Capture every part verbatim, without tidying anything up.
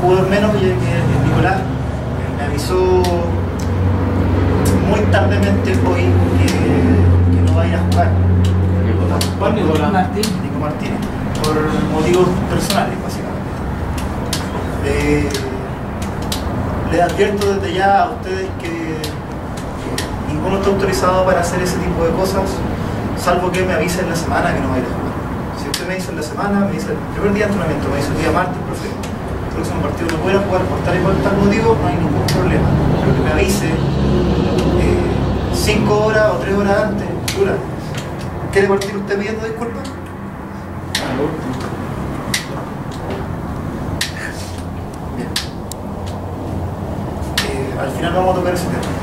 jugador menos, y que Nicolás me avisó muy tardemente hoy que, que no va a ir a jugar. ¿Cuál Nicolás? Martín. Nico Martínez, por motivos personales, básicamente. Eh, les advierto desde ya a ustedes que, que ninguno está autorizado para hacer ese tipo de cosas, salvo que me avise en la semana que no va a ir a jugar. Si usted me dice en la semana, me dice el primer día de entrenamiento, me dice el día martes, profe, el próximo partido no voy a jugar por tal y por tal motivo, no hay ningún problema. Pero que me avise eh, cinco horas o tres horas antes. Dura. ¿Quiere partir usted pidiendo disculpas? Bien. Eh, al final vamos a tocar ese tema.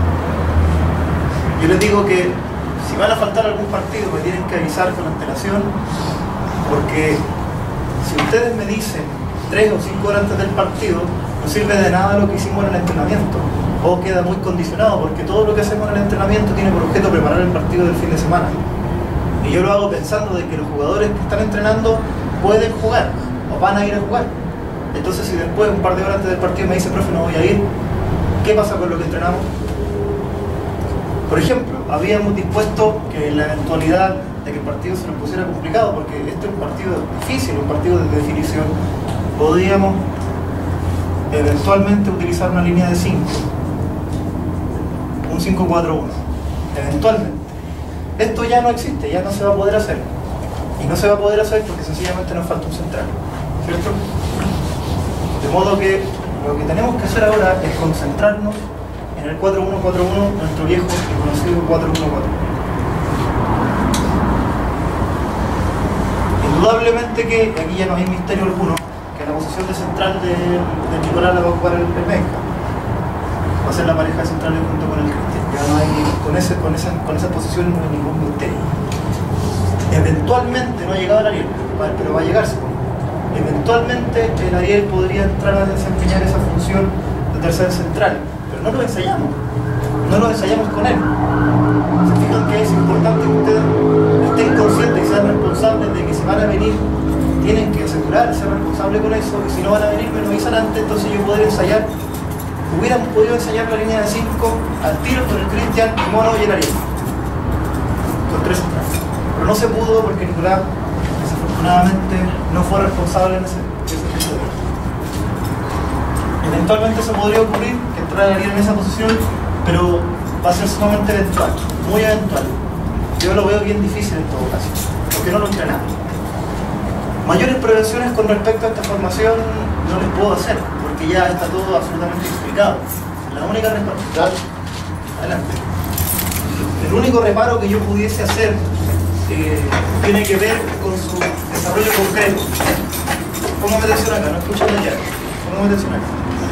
Yo les digo que si van a faltar algún partido me tienen que avisar con antelación, porque si ustedes me dicen tres o cinco horas antes del partido, no sirve de nada lo que hicimos en el entrenamiento, o queda muy condicionado, porque todo lo que hacemos en el entrenamiento tiene por objeto preparar el partido del fin de semana. Y yo lo hago pensando de que los jugadores que están entrenando pueden jugar, o van a ir a jugar. Entonces si después, un par de horas antes del partido, me dice, profe, no voy a ir, ¿qué pasa con lo que entrenamos? Por ejemplo, habíamos dispuesto que en la eventualidad de que el partido se nos pusiera complicado, porque este es un partido difícil, un partido de definición, podríamos eventualmente utilizar una línea de cinco, un cinco cuatro uno, eventualmente. Esto ya no existe, ya no se va a poder hacer, y no se va a poder hacer porque sencillamente nos falta un central, ¿cierto? De modo que lo que tenemos que hacer ahora es concentrarnos en el cuatro uno cuatro uno, nuestro viejo y conocido cuatro uno cuatro uno. Indudablemente que, aquí ya no hay misterio alguno, que la posición de central de, de Nicolás la va a ocupar el, el Benja. Va a ser la pareja de centrales junto con el Cristian. Ya no hay, con, ese, con, esa, con esa posición no hay ningún misterio. Eventualmente, no ha llegado el Ariel, pero va a llegar, supongo. Eventualmente el Ariel podría entrar a desempeñar esa función de tercer central, pero no lo ensayamos. No lo ensayamos con él. Se fijan que es importante que ustedes estén conscientes y sean responsables de que si van a venir, tienen que asegurar, ser responsables con eso, y si no van a venir me lo avisan antes, entonces yo poder ensayar. Hubiéramos podido ensayar la línea de cinco al tiro con el Cristian, el Mono y el Ariel, con tres centrales. Pero no se pudo porque Nicolás desafortunadamente no fue responsable en ese, ese episodio. Eventualmente se podría ocurrir que entrara el Ariel en esa posición, pero va a ser sumamente eventual, muy eventual. Yo lo veo bien difícil en todo caso, porque no lo entrenamos. Mayores prevenciones con respecto a esta formación no les puedo hacer, porque ya está todo absolutamente explicado. La única reparo, adelante. El único reparo que yo pudiese hacer eh, tiene que ver con su desarrollo concreto. Póngame atención acá, no escuchen allá. Póngame atención acá.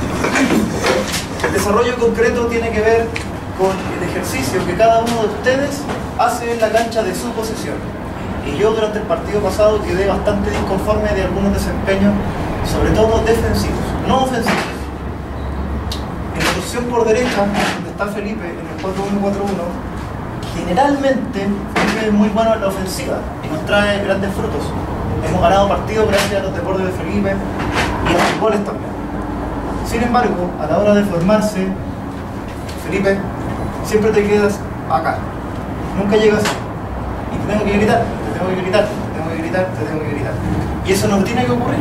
El desarrollo concreto tiene que ver con el ejercicio que cada uno de ustedes hace en la cancha de su posesión. Y yo durante el partido pasado quedé bastante disconforme de algunos desempeños, sobre todo defensivos, no ofensivos. En la posición por derecha, donde está Felipe, en el cuatro uno cuatro uno, generalmente Felipe es muy bueno en la ofensiva y nos trae grandes frutos. Hemos ganado partidos gracias a los deportes de Felipe y a los goles también. Sin embargo, a la hora de formarse, Felipe, siempre te quedas acá. Nunca llegas y te tengo que gritar, te tengo que gritar, te tengo que gritar, te tengo que gritar. Y eso no tiene que ocurrir.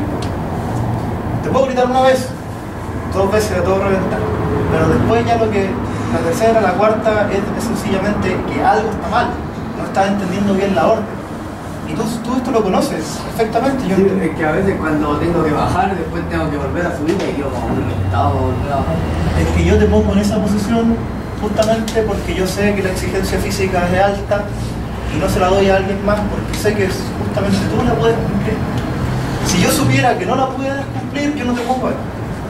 Te puedo gritar una vez, dos veces, a todo reventar. Pero después ya lo que, la tercera, la cuarta, es, es sencillamente que algo está mal. No estás entendiendo bien la orden. Y tú, tú esto lo conoces perfectamente. Yo Sí, es que a veces cuando tengo que bajar, después tengo que volver a subir y yo como un estado volver a bajar. Es que yo te pongo en esa posición justamente porque yo sé que la exigencia física es alta y no se la doy a alguien más porque sé que justamente tú no la puedes cumplir. Si yo supiera que no la pudieras cumplir, yo no te pongo ahí.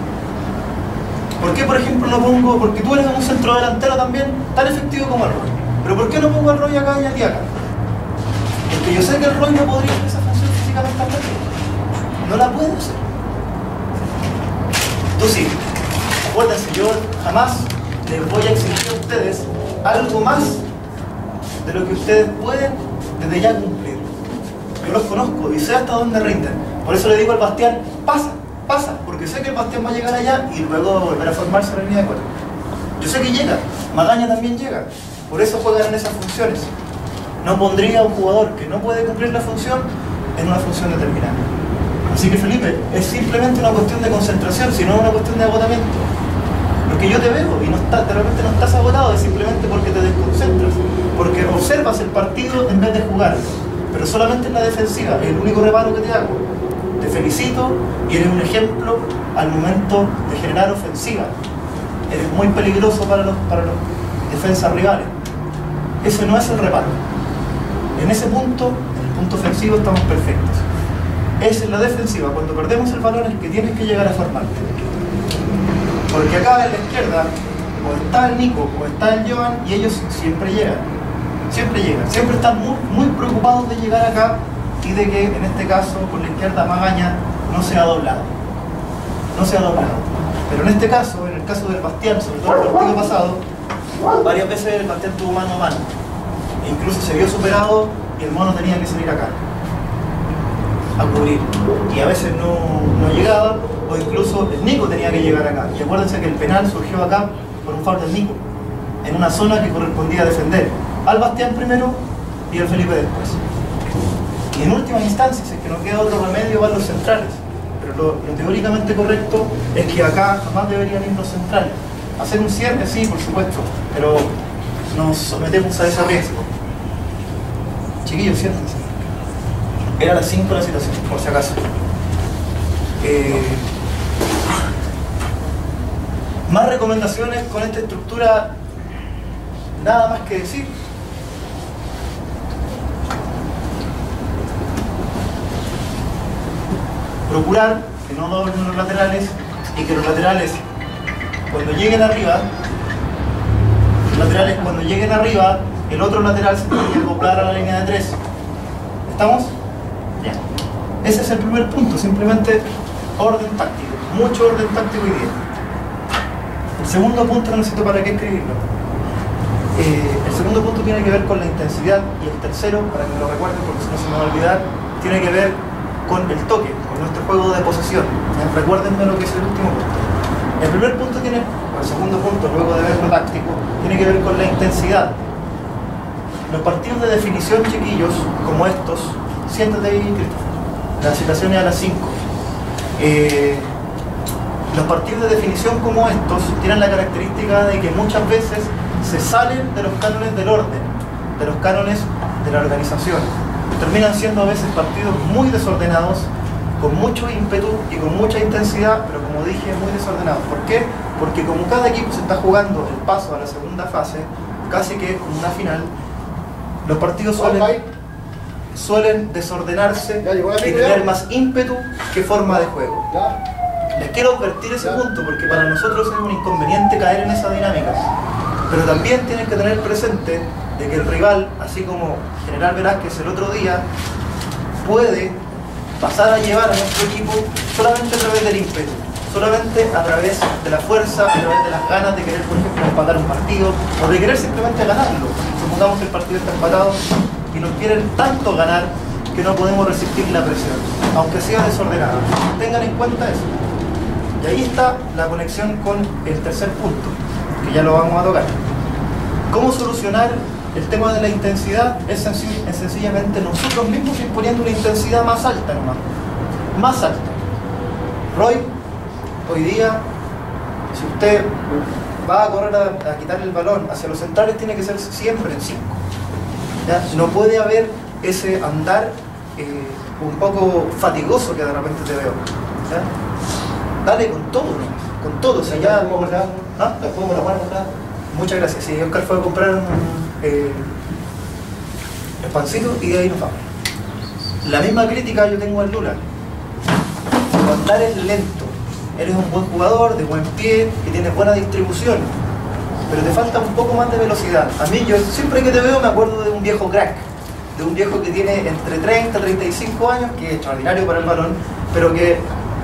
¿Por qué, por ejemplo, no pongo? Porque tú eres un centro delantero también tan efectivo como el Roy. ¿Pero por qué no pongo al Roy acá y a ti acá? Porque yo sé que el Roy no podría hacer esa función físicamente tan bien. No la puede hacer. Tú sí. Acuérdense, yo jamás les voy a exigir a ustedes algo más de lo que ustedes pueden desde ya cumplir. Yo los conozco y sé hasta dónde rinden. Por eso le digo al Bastián, pasa, pasa, porque sé que el Bastián va a llegar allá y luego volver a formarse en la línea de cuatro. Yo sé que llega, Magaña también llega, por eso juegan en esas funciones. No pondría a un jugador que no puede cumplir la función en una función determinada. Así que Felipe, es simplemente una cuestión de concentración, sino una cuestión de agotamiento. Porque yo te veo y no está, de repente no estás agotado, es simplemente porque te desconcentras, porque observas el partido en vez de jugar, pero solamente en la defensiva, es el único reparo que te hago. Te felicito y eres un ejemplo al momento de generar ofensiva. Eres muy peligroso para los, para los defensas rivales. Ese no es el reparo. En ese punto, en el punto ofensivo, estamos perfectos. Es en la defensiva, cuando perdemos el balón, es que tienes que llegar a formarte. Porque acá en la izquierda, o está el Nico, o está el Joan, y ellos siempre llegan. Siempre llegan. Siempre están muy, muy preocupados de llegar acá y de que, en este caso, por la izquierda, Magaña no se ha doblado. No se ha doblado. Pero en este caso, en el caso del Bastián, sobre todo el partido pasado, varias veces el Bastián tuvo mano a mano. E incluso se vio superado y el mono tenía que salir acá a cubrir. Y a veces no, no llegaba, o incluso el Nico tenía que llegar acá. Y acuérdense que el penal surgió acá por un foul del Nico, en una zona que correspondía a defender al Bastián primero y al Felipe después. Y en última instancia, si es que no queda otro remedio, van los centrales. Pero lo, lo teóricamente correcto es que acá jamás deberían ir los centrales. Hacer un cierre, sí, por supuesto, pero nos sometemos a ese riesgo. Chiquillos, siéntense. Era a las cinco la situación, por si acaso. Eh, más recomendaciones con esta estructura, nada más que decir. Procurar que no doblen los laterales y que los laterales, cuando lleguen arriba, los laterales cuando lleguen arriba, el otro lateral se tiene que acoplar a la línea de tres. ¿Estamos? Ya. Ese es el primer punto, simplemente orden táctico, mucho orden táctico hoy día. El segundo punto no necesito para qué escribirlo. Eh, el segundo punto tiene que ver con la intensidad y el tercero, para que me lo recuerden porque si no se me va a olvidar, tiene que ver con el toque, con nuestro juego de posesión. ¿Ya? Recuérdenme lo que es el último punto. El primer punto tiene, o el segundo punto, luego de ver lo táctico, tiene que ver con la intensidad. Los partidos de definición, chiquillos, como estos, siéntate ahí, Christopher. La citación es a las cinco. Eh, los partidos de definición como estos tienen la característica de que muchas veces se salen de los cánones del orden, de los cánones de la organización. Terminan siendo a veces partidos muy desordenados, con mucho ímpetu y con mucha intensidad, pero como dije, muy desordenados. ¿Por qué? Porque como cada equipo se está jugando el paso a la segunda fase, casi que como una final, los partidos suelen, suelen desordenarse y tener más ímpetu que forma de juego. Les quiero advertir ese punto porque para nosotros es un inconveniente caer en esa dinámica. Pero también tienen que tener presente de que el rival, así como General Velázquez el otro día, puede pasar a llevar a nuestro equipo solamente a través del ímpetu, solamente a través de la fuerza, a través de las ganas de querer, por ejemplo, empatar un partido o de querer simplemente ganarlo. Supongamos que el partido está empatado y nos quieren tanto ganar que no podemos resistir la presión, aunque sea desordenada. Tengan en cuenta eso. Y ahí está la conexión con el tercer punto, que ya lo vamos a tocar. ¿Cómo solucionar el tema de la intensidad? Es, senc es sencillamente nosotros mismos imponiendo una intensidad más alta nomás. Más alta. Roy, hoy día, si usted va a correr a, a quitar el balón hacia los centrales, tiene que ser siempre en cinco. No puede haber ese andar eh, un poco fatigoso que de repente te veo. ¿Ya? Dale con todo, ¿no? Con todo. O sea, ya, ¿ah? Muchas gracias. Sí, Oscar fue a comprar un eh, el pancito y de ahí nos vamos. La misma crítica yo tengo al Lula. Tu andar es lento. Eres un buen jugador, de buen pie, que tienes buena distribución, pero te falta un poco más de velocidad. A mí, yo siempre que te veo me acuerdo de un viejo crack, de un viejo que tiene entre treinta y treinta y cinco años, que es extraordinario para el balón, pero que...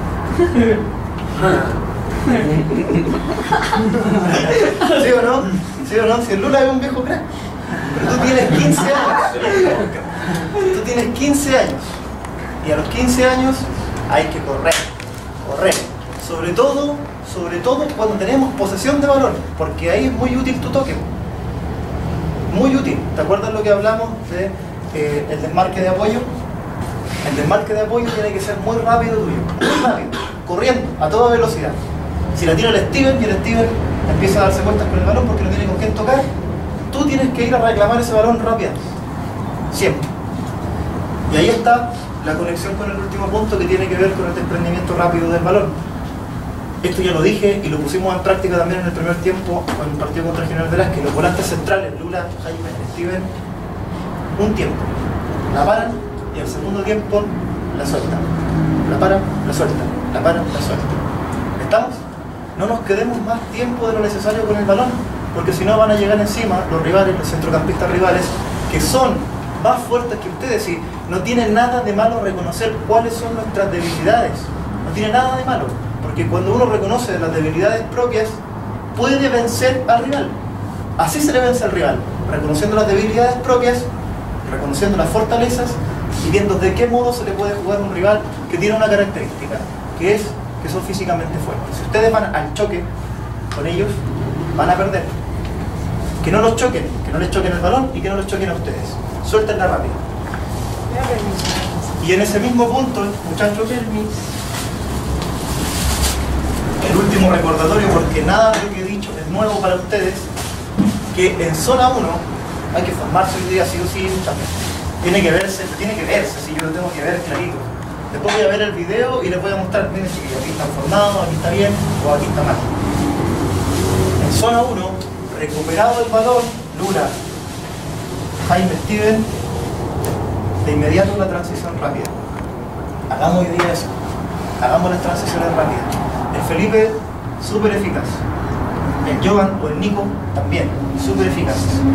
¿Sí o no? ¿Sí o no? Si el Lula es un viejo crack, pero tú tienes quince años. Tú tienes quince años. Y a los quince años hay que correr, correr. Sobre todo, sobre todo cuando tenemos posesión de balón, porque ahí es muy útil tu toque. Muy útil. ¿Te acuerdas lo que hablamos de eh, el desmarque de apoyo? El desmarque de apoyo tiene que ser muy rápido tuyo, muy rápido, corriendo a toda velocidad. Si la tira el Steven y el Steven empieza a darse vueltas con el balón porque no tiene con quién tocar, tú tienes que ir a reclamar ese balón rápido, siempre. Y ahí está la conexión con el último punto que tiene que ver con el desprendimiento rápido del balón. Esto ya lo dije y lo pusimos en práctica también en el primer tiempo en el partido contra el General Velázquez. Los volantes centrales, Lula, Jaime, Steven, un tiempo la paran y al segundo tiempo la sueltan. La paran, la sueltan, la paran, la sueltan. ¿Estamos? No nos quedemos más tiempo de lo necesario con el balón, porque si no van a llegar encima los rivales, los centrocampistas rivales, que son más fuertes que ustedes y no tiene nada de malo reconocer cuáles son nuestras debilidades. No tiene nada de malo. Porque cuando uno reconoce las debilidades propias, puede vencer al rival. Así se le vence al rival, reconociendo las debilidades propias, reconociendo las fortalezas y viendo de qué modo se le puede jugar a un rival que tiene una característica, que es que son físicamente fuertes. Si ustedes van al choque con ellos, van a perder. Que no los choquen, que no les choquen el balón y que no los choquen a ustedes. Suéltenla rápido. Y en ese mismo punto, muchachos, el último recordatorio, porque nada de lo que he dicho es nuevo para ustedes, que en zona uno hay que formarse hoy día sí o sí, muchachos. Tiene que verse, tiene que verse, si yo lo tengo que ver clarito. Después voy a ver el video y les voy a mostrar, miren chiquillos, aquí están formados, aquí está bien o aquí está mal. En zona uno, recuperado el balón, Lula, Jaime, Steven, de inmediato la transición rápida. Hagamos hoy día eso, hagamos las transiciones rápidas. El Felipe, súper eficaz. El Jovan o el Nico, también, súper eficaz.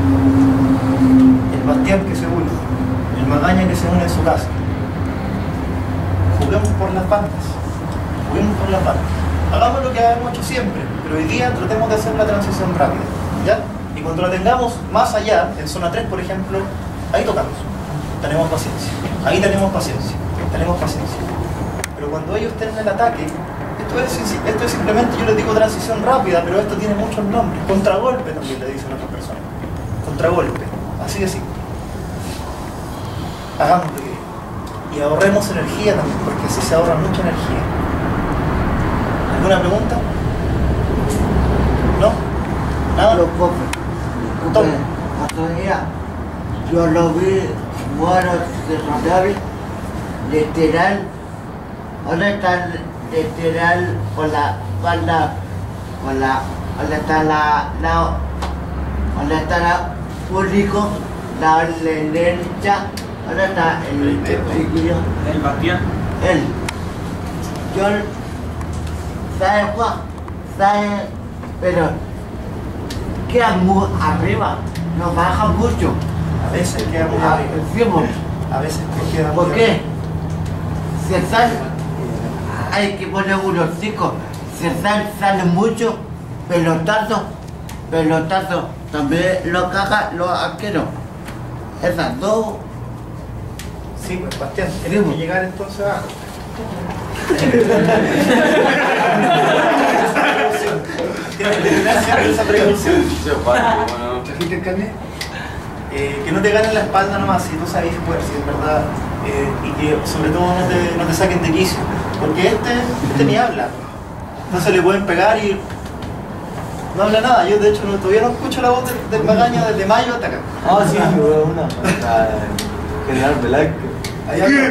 El Bastián que se une, el Magaña que se une en su casa. Juguemos por las bandas, juguemos por las bandas. Hagamos lo que hemos hecho siempre, pero hoy día tratemos de hacer la transición rápida, ¿ya? Y cuando la tengamos más allá, en zona tres por ejemplo, ahí tocamos. Tenemos paciencia, ahí tenemos paciencia, tenemos paciencia. Pero cuando ellos estén en el ataque, esto es, esto es simplemente, yo les digo transición rápida, pero esto tiene muchos nombres. Contragolpe también le dicen a otras personas. Contragolpe, así de simple. Hagámoslo bien. Y ahorremos energía también, porque así se ahorra mucha energía. ¿Alguna pregunta? ¿No? ¿Nada? Los profes, Toma. hasta día yo lo vi bueno desarrollar lateral, ahora está lateral con la banda, con la, ahora está la, la, ahora está la público, la derecha, ahora está el chiquillo, El Bastián. él. Yo, ¿sabe Juan? ¿Sabe? Pero queda muy arriba, nos baja mucho. A veces queda muy Ah, arriba. decimos, A veces queda muy ¿por arriba. qué? Si sale, hay que poner unos chicos, si sale, sale mucho, pelotazo, pelotazo, también lo caga los arqueros. Esas dos, Sí, pues Bastián, tenemos que llegar entonces a... Tienes que terminar siempre esa precaución. ¿Trajiste el carnet? Eh, que no te ganen la espalda nomás, si tú sabes jugar, si es verdad, eh, y que sobre todo no te, no te saquen de quicio, porque este, este ni habla, no se le pueden pegar y no habla nada. Yo de hecho no, todavía no escucho la voz del, del Magaña desde mayo hasta acá. Ah, sí, hubo una. para General Velázquez. Allá acá.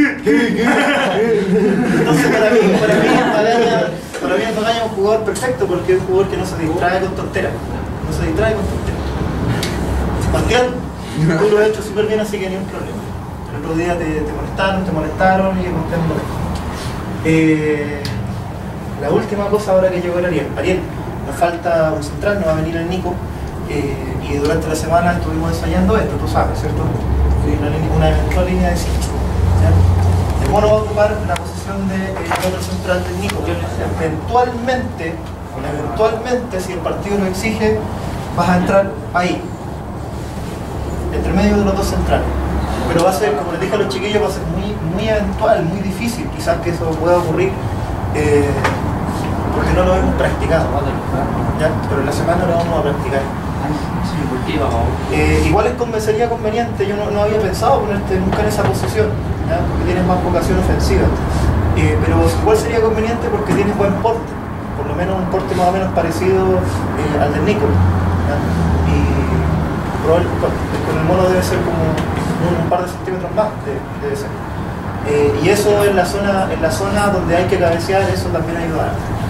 Entonces para mí, para mí el Magaña, para mí el Magaña es un jugador perfecto porque es un jugador que no se distrae con tonteras, no se distrae con tonteras. Bastián, tú lo has hecho súper bien, así que ni un problema. El otro día te, te molestaron, te molestaron y Bastián lo dejó. Eh, la última cosa ahora que llegó el Ariel. Ariel, nos falta un central, no va a venir el Nico. Eh, y durante la semana estuvimos ensayando esto, tú sabes, ¿cierto? Una, línea, una eventual línea de cinco. El mono va a ocupar la posición del de, otro central del Nico. Eventualmente, eventualmente, si el partido lo exige, vas a entrar ahí, entre medio de los dos centrales. Pero va a ser, como les dije a los chiquillos, va a ser muy, muy eventual, muy difícil, quizás que eso pueda ocurrir eh, porque no lo hemos practicado, ¿ya? Pero en la semana lo vamos a practicar. Eh, igual les convencería conveniente, yo no, no había pensado ponerte nunca en esa posición, ¿ya? Porque tienes más vocación ofensiva, eh, pero igual sería conveniente porque tienes buen porte, por lo menos un porte más o menos parecido eh, al del Nico, ¿ya? Y probablemente con el mono debe ser como un, un par de centímetros más, de, debe ser. Eh, y eso en la zona en la zona donde hay que cabecear, eso también ayuda.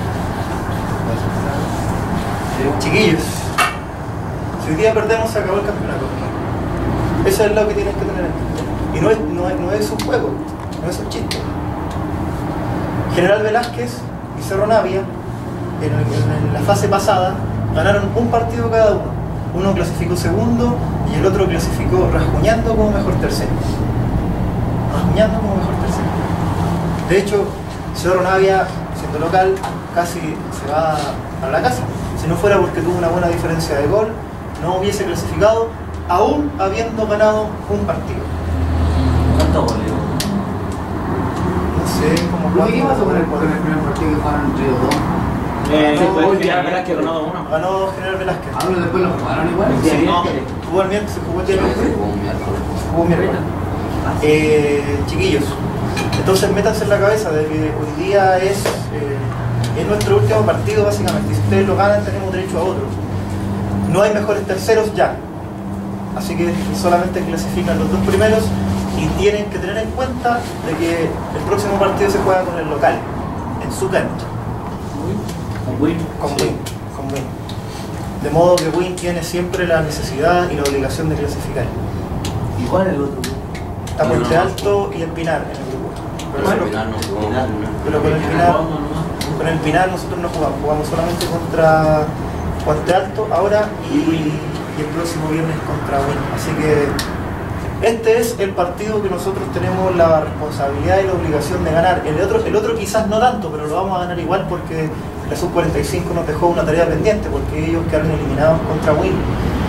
Chiquillos, si hoy día perdemos, se acabó el campeonato. Eso es lo que tienes que tener en cuenta. Y no es, no, es, no es un juego, no es un chiste. General Velázquez y Cerro Navia, en, en, en la fase pasada, ganaron un partido cada uno. Uno clasificó segundo y el otro clasificó rasguñando como mejor tercero. Rasguñando como mejor tercero. De hecho, Cerro Navia, siendo local, casi se va a la casa. Si no fuera porque tuvo una buena diferencia de gol, no hubiese clasificado, aún habiendo ganado un partido. ¿Cuántos goles? No sé, como ¿Qué pasó con el primer partido que jugaron entre los dos? Eh, Sí, fue gol, General ya. Velázquez ganó dos uno. ganó General Velázquez. Ah, pero después lo jugaron igual. El día Sí, no. miércoles. Jugó el miércoles, se jugó el día miércoles. Sí, Jugó miércoles. Eh, chiquillos, entonces métanse en la cabeza de que hoy día es, eh, es nuestro último partido básicamente. Si ustedes lo ganan, tenemos derecho a otro. No hay mejores terceros ya. Así que solamente clasifican los dos primeros y tienen que tener en cuenta de que el próximo partido se juega con el local, en su cancha. Con Win. Con Win, con Win. De modo que Win tiene siempre la necesidad y la obligación de clasificar. Igual el otro. Está Puente Alto y el Pinar en el grupo. Pero, Bueno, solo- Pinar no jugó nada. pero con el Pinar, con el Pinar nosotros no jugamos, jugamos solamente contra Puente Alto ahora y, y el próximo viernes contra Win. Así que este es el partido que nosotros tenemos la responsabilidad y la obligación de ganar. El otro, el otro quizás no tanto, pero lo vamos a ganar igual porque la sub cuarenta y cinco nos dejó una tarea pendiente porque ellos quedaron eliminados contra Win.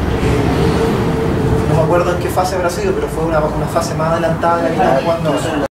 Eh, no me acuerdo en qué fase habrá sido, pero fue una, una fase más adelantada de la que estamos jugando ahora.